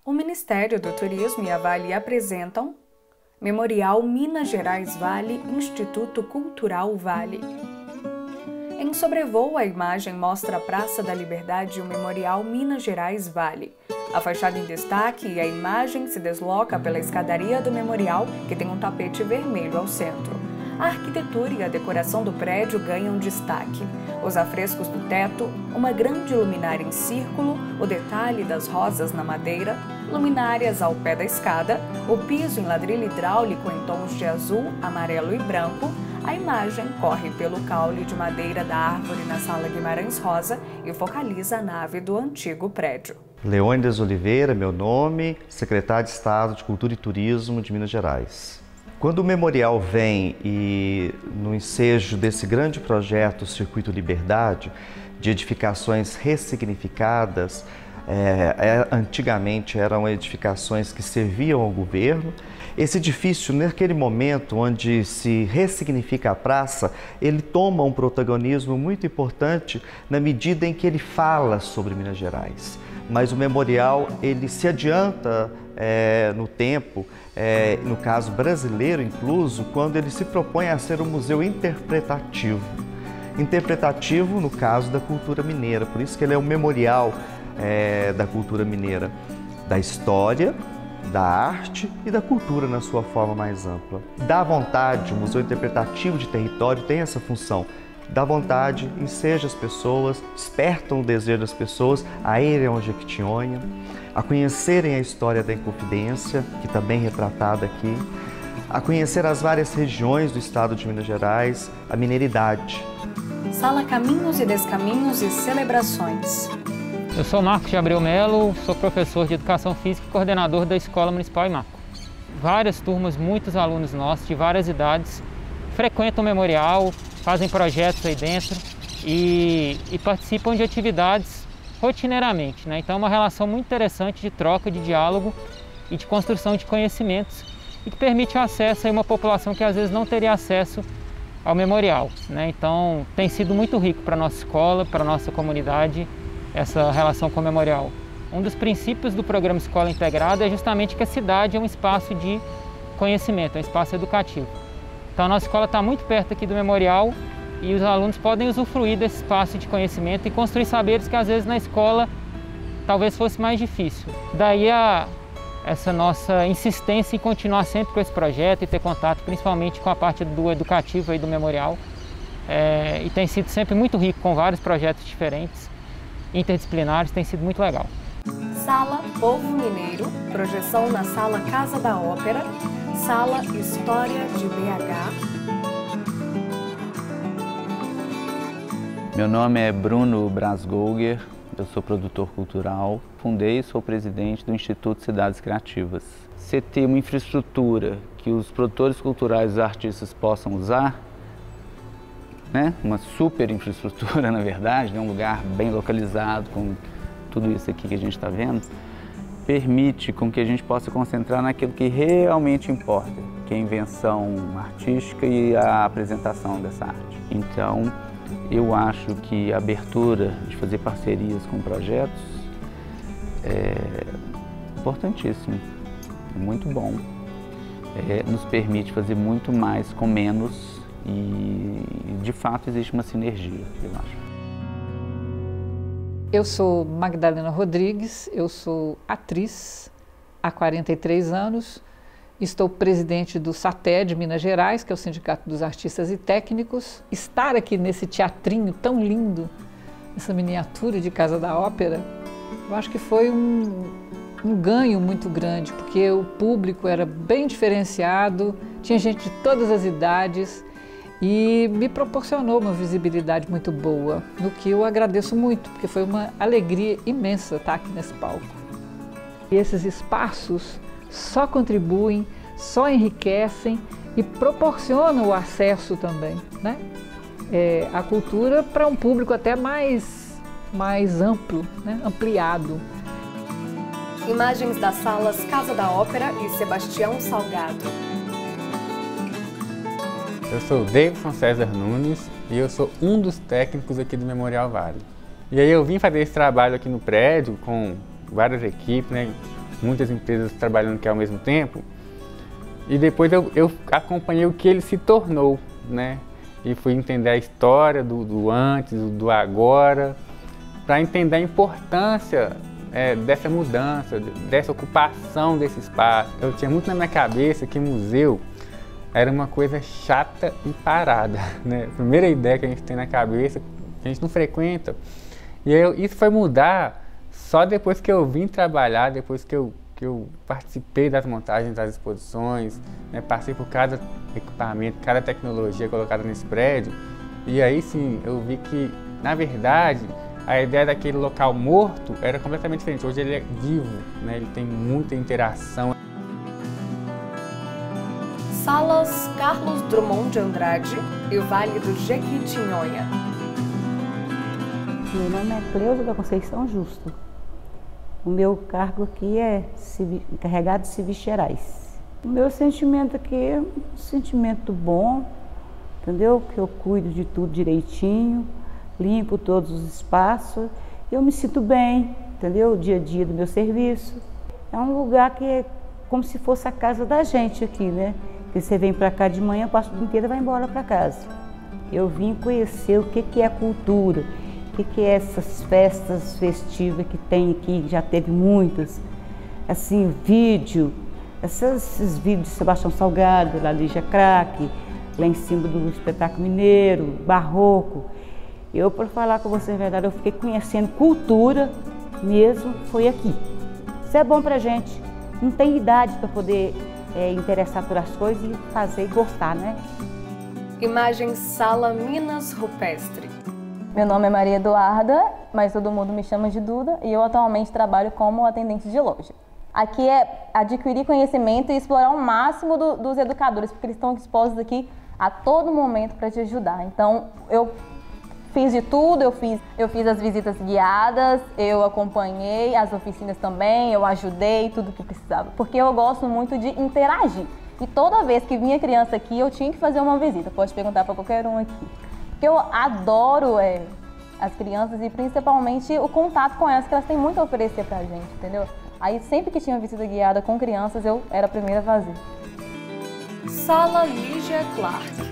O Ministério do Turismo e a Vale apresentam Memorial Minas Gerais Vale, Instituto Cultural Vale. Em sobrevoo, a imagem mostra a Praça da Liberdade e o Memorial Minas Gerais Vale. A fachada em destaque e a imagem se desloca pela escadaria do memorial, que tem um tapete vermelho ao centro. A arquitetura e a decoração do prédio ganham destaque. Os afrescos do teto, uma grande luminária em círculo, o detalhe das rosas na madeira, luminárias ao pé da escada, o piso em ladrilho hidráulico em tons de azul, amarelo e branco. A imagem corre pelo caule de madeira da árvore na Sala Guimarães Rosa e focaliza a nave do antigo prédio. Leônidas Oliveira, meu nome, secretário de Estado de Cultura e Turismo de Minas Gerais. Quando o memorial vem e no ensejo desse grande projeto Circuito Liberdade, de edificações ressignificadas, antigamente eram edificações que serviam ao governo. Esse edifício, naquele momento onde se ressignifica a praça, ele toma um protagonismo muito importante na medida em que ele fala sobre Minas Gerais. Mas o memorial, ele se adianta no tempo, no caso brasileiro incluso, quando ele se propõe a ser um museu interpretativo. Interpretativo no caso da cultura mineira, por isso que ele é um memorial da cultura mineira, da história, da arte e da cultura na sua forma mais ampla. Dá vontade, o Museu Interpretativo de Território tem essa função. Dá vontade, enseja as pessoas, despertam o desejo das pessoas a irem ao Jequitinhonha, a conhecerem a história da Inconfidência, que também é retratada aqui, a conhecer as várias regiões do estado de Minas Gerais, a mineiridade. Sala Caminhos e Descaminhos e Celebrações. Eu sou Marcos de Abreu Melo, sou professor de Educação Física e coordenador da Escola Municipal Imaco. Várias turmas, muitos alunos nossos de várias idades frequentam o memorial, fazem projetos aí dentro e participam de atividades rotineiramente, né? Então é uma relação muito interessante de troca, de diálogo e de construção de conhecimentos e que permite o acesso a uma população que às vezes não teria acesso ao memorial, né? Então tem sido muito rico para a nossa escola, para a nossa comunidade, essa relação com o memorial. Um dos princípios do programa Escola Integrada é justamente que a cidade é um espaço de conhecimento, é um espaço educativo. Então a nossa escola está muito perto aqui do memorial e os alunos podem usufruir desse espaço de conhecimento e construir saberes que às vezes na escola talvez fosse mais difícil. Daí essa nossa insistência em continuar sempre com esse projeto e ter contato principalmente com a parte do educativo aí do memorial. E tem sido sempre muito rico com vários projetos diferentes, interdisciplinares, tem sido muito legal. Sala Povo Mineiro, projeção na Sala Casa da Ópera, Sala História de BH. Meu nome é Bruno Brasgolger, eu sou produtor cultural, fundei e sou presidente do Instituto Cidades Criativas. Você ter uma infraestrutura que os produtores culturais e os artistas possam usar, né? Uma super infraestrutura, na verdade, né? Um lugar bem localizado, com tudo isso aqui que a gente está vendo, permite com que a gente possa concentrar naquilo que realmente importa, que é a invenção artística e a apresentação dessa arte. Então, eu acho que a abertura de fazer parcerias com projetos é importantíssimo, é muito bom. Nos permite fazer muito mais com menos e, de fato, existe uma sinergia, eu acho. Eu sou Magdalena Rodrigues, eu sou atriz há 43 anos, estou presidente do SATED Minas Gerais, que é o Sindicato dos Artistas e Técnicos. Estar aqui nesse teatrinho tão lindo, essa miniatura de Casa da Ópera, eu acho que foi um ganho muito grande, porque o público era bem diferenciado, tinha gente de todas as idades, e me proporcionou uma visibilidade muito boa, no que eu agradeço muito, porque foi uma alegria imensa estar aqui nesse palco. E esses espaços só contribuem, só enriquecem e proporcionam o acesso também, né? A cultura para um público até mais amplo, né? Ampliado. Imagens das salas Casa da Ópera e Sebastião Salgado. Eu sou Davidson César Nunes e eu sou um dos técnicos aqui do Memorial Vale. E aí eu vim fazer esse trabalho aqui no prédio com várias equipes, né? muitas empresas trabalhando aqui ao mesmo tempo. E depois eu acompanhei o que ele se tornou, né? E fui entender a história do antes, do agora, para entender a importância dessa mudança, dessa ocupação desse espaço. Eu tinha muito na minha cabeça que museu era uma coisa chata e parada, né? A primeira ideia que a gente tem na cabeça, a gente não frequenta. E aí, isso foi mudar só depois que eu vim trabalhar, depois que eu participei das montagens das exposições, né? Passei por cada equipamento, cada tecnologia colocada nesse prédio. E aí sim, eu vi que, na verdade, a ideia daquele local morto era completamente diferente. Hoje ele é vivo, né? Ele tem muita interação. Salas Carlos Drummond de Andrade e o Vale do Jequitinhonha. Meu nome é Cleusa da Conceição Justo. O meu cargo aqui é encarregado de serviços gerais. O meu sentimento aqui é um sentimento bom, entendeu? Que eu cuido de tudo direitinho, limpo todos os espaços, eu me sinto bem, entendeu? O dia a dia do meu serviço. É um lugar que é como se fosse a casa da gente aqui, né? Que você vem para cá de manhã, passa o dia inteiro e vai embora para casa. Eu vim conhecer o que é cultura, o que é essas festas festivas que tem aqui, já teve muitas. Assim, esses vídeos de Sebastião Salgado, da Lígia Craque, lá em cima do espetáculo mineiro, barroco. Eu, para falar com você a verdade, eu fiquei conhecendo cultura mesmo, foi aqui. Isso é bom pra gente, não tem idade para poder interessar por as coisas e fazer e gostar, né? Imagem Sala Minas Rupestre. Meu nome é Maria Eduarda, mas todo mundo me chama de Duda e eu atualmente trabalho como atendente de loja. Aqui é adquirir conhecimento e explorar o máximo dos educadores, porque eles estão dispostos aqui a todo momento para te ajudar. Então, eu fiz de tudo, eu fiz as visitas guiadas, eu acompanhei as oficinas também, eu ajudei tudo que precisava, porque eu gosto muito de interagir. E toda vez que vinha criança aqui, eu tinha que fazer uma visita, pode perguntar para qualquer um aqui. Porque eu adoro as crianças e principalmente o contato com elas, que elas têm muito a oferecer pra gente, entendeu? Aí sempre que tinha visita guiada com crianças, eu era a primeira a fazer. Sala Lígia Clark.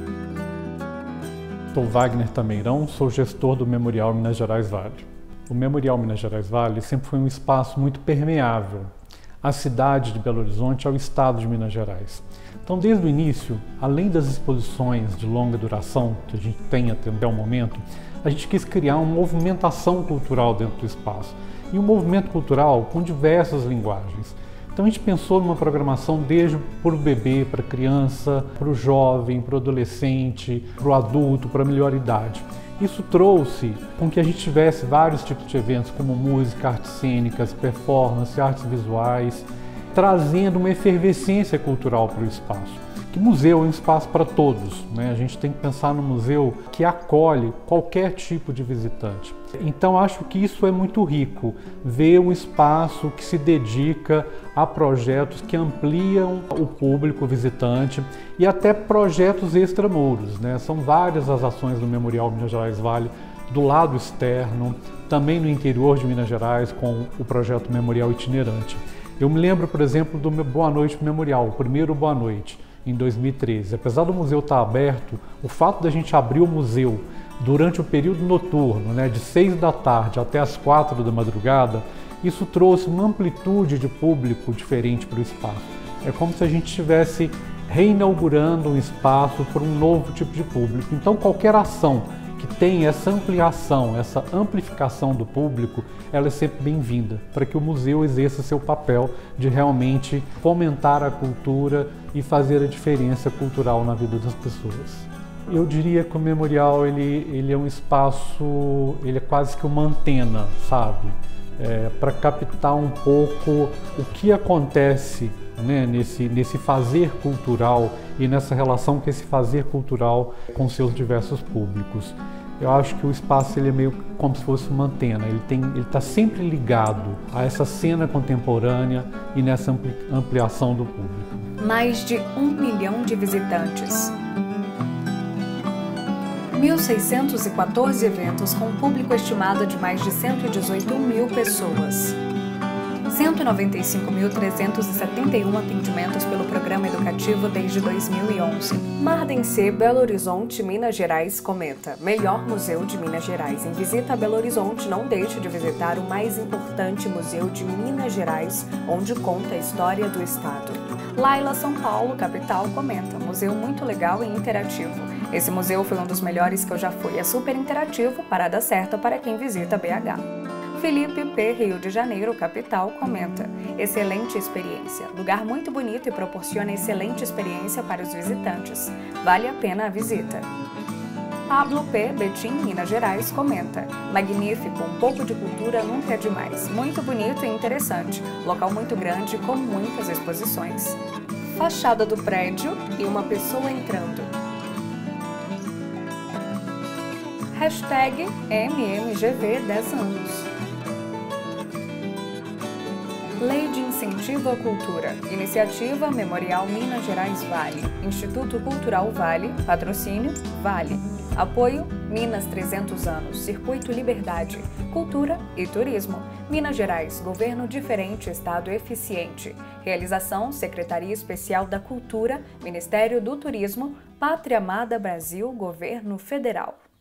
Sou Wagner Tameirão, sou gestor do Memorial Minas Gerais Vale. O Memorial Minas Gerais Vale sempre foi um espaço muito permeável à cidade de Belo Horizonte, ao estado de Minas Gerais. Então, desde o início, além das exposições de longa duração que a gente tem até o momento, a gente quis criar uma movimentação cultural dentro do espaço. E um movimento cultural com diversas linguagens. Então a gente pensou numa programação desde para o bebê, para a criança, para o jovem, para o adolescente, para o adulto, para a melhor idade. Isso trouxe com que a gente tivesse vários tipos de eventos, como música, artes cênicas, performance, artes visuais, trazendo uma efervescência cultural para o espaço. Que museu é um espaço para todos, né? A gente tem que pensar no museu que acolhe qualquer tipo de visitante. Então acho que isso é muito rico, ver um espaço que se dedica a projetos que ampliam o público visitante e até projetos extramuros, né? São várias as ações do Memorial Minas Gerais Vale do lado externo, também no interior de Minas Gerais com o projeto Memorial Itinerante. Eu me lembro, por exemplo, do Boa Noite Memorial, o primeiro Boa Noite, em 2013. Apesar do museu estar aberto, o fato da gente abrir o museu durante o período noturno, né, de 6 da tarde até as 4 da madrugada, isso trouxe uma amplitude de público diferente para o espaço. É como se a gente estivesse reinaugurando um espaço para um novo tipo de público. Então, qualquer ação que tem essa ampliação, essa amplificação do público, ela é sempre bem-vinda, para que o museu exerça seu papel de realmente fomentar a cultura e fazer a diferença cultural na vida das pessoas. Eu diria que o Memorial ele é um espaço, ele é quase que uma antena, sabe? Para captar um pouco o que acontece, né, nesse fazer cultural e nessa relação que esse fazer cultural com seus diversos públicos. Eu acho que o espaço ele é meio como se fosse uma antena, ele está sempre ligado a essa cena contemporânea e nessa ampliação do público. Mais de 1 milhão de visitantes. 1.614 eventos com público estimado de mais de 118 mil pessoas. 195.371 atendimentos pelo programa educativo desde 2011. Marden-C, Belo Horizonte, Minas Gerais, comenta: melhor museu de Minas Gerais. Em visita a Belo Horizonte, não deixe de visitar o mais importante museu de Minas Gerais, onde conta a história do estado. Laila, São Paulo, capital, comenta: museu muito legal e interativo. Esse museu foi um dos melhores que eu já fui. É super interativo, parada certa para quem visita BH. Felipe P., Rio de Janeiro, capital, comenta: excelente experiência. Lugar muito bonito e proporciona excelente experiência para os visitantes. Vale a pena a visita. Pablo P., Betim, Minas Gerais, comenta: magnífico, um pouco de cultura nunca é demais. Muito bonito e interessante. Local muito grande com muitas exposições. Fachada do prédio e uma pessoa entrando. Hashtag MMGV 10 anos. Lei de Incentivo à Cultura. Iniciativa Memorial Minas Gerais Vale. Instituto Cultural Vale. Patrocínio Vale. Apoio Minas 300 anos. Circuito Liberdade. Cultura e Turismo. Minas Gerais. Governo diferente, Estado eficiente. Realização Secretaria Especial da Cultura. Ministério do Turismo. Pátria Amada Brasil. Governo Federal.